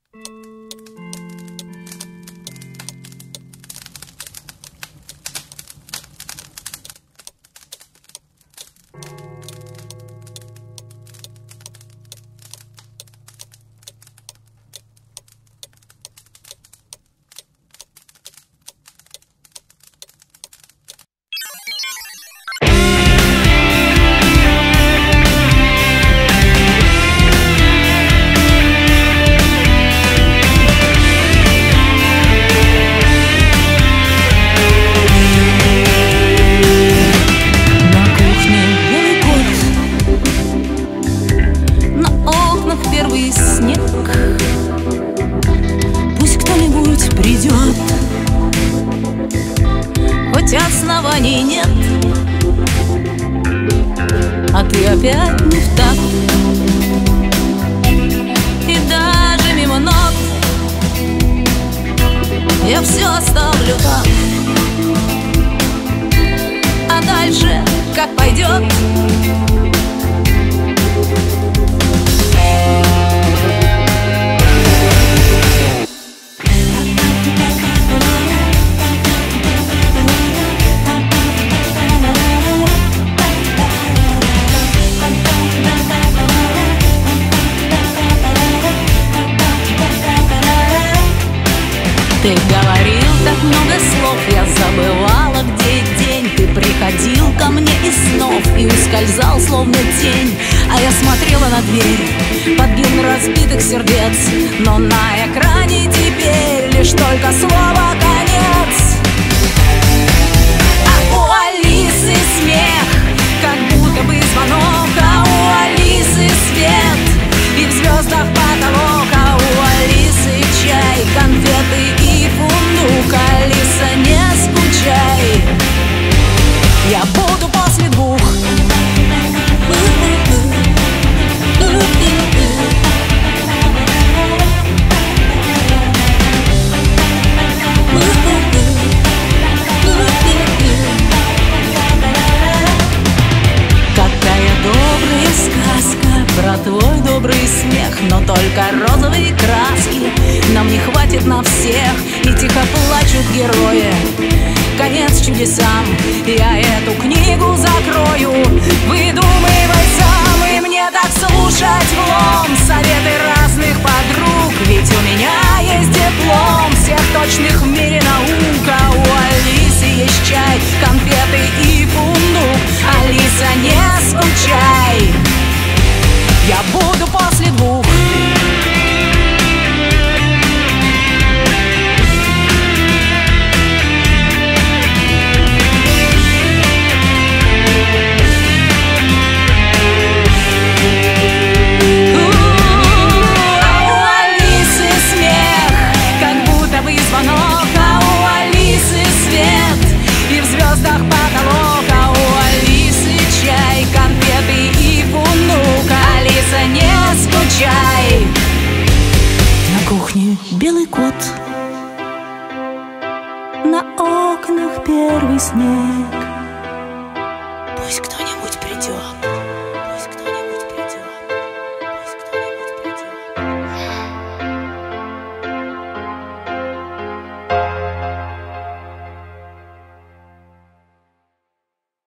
Хоть оснований нет, а ты опять не в такт. И даже мимо нот я все оставлю так. А дальше как пойдет. Ты говорил так много слов, я забывала, где день. Ты приходил ко мне из снов и ускользал, словно тень. А я смотрела на дверь под гимн разбитых сердец, но на экране теперь лишь только слово «конец». А у Алисы смех, как будто бы звонок, а у Алисы свет и в звездах потолок, а у Алисы чай, конфеты и фундук. Алиса, не скучай, я буду после двух. Какая добрая сказка про твой добрый смех, но только розовые краски нам не хватит на всех, и тихо плачут герои. Конец чудесам, я эту книгу закрою. Выдумывай сам, и мне так слушать влом советы разных подруг, ведь у меня есть диплом всех точных в мире наук. А у Алисы есть чай, конфеты и фундук. Алиса, не скучай, я буду после двух. На кухне белый кот, на окнах первый снег. Пусть кто-нибудь придет.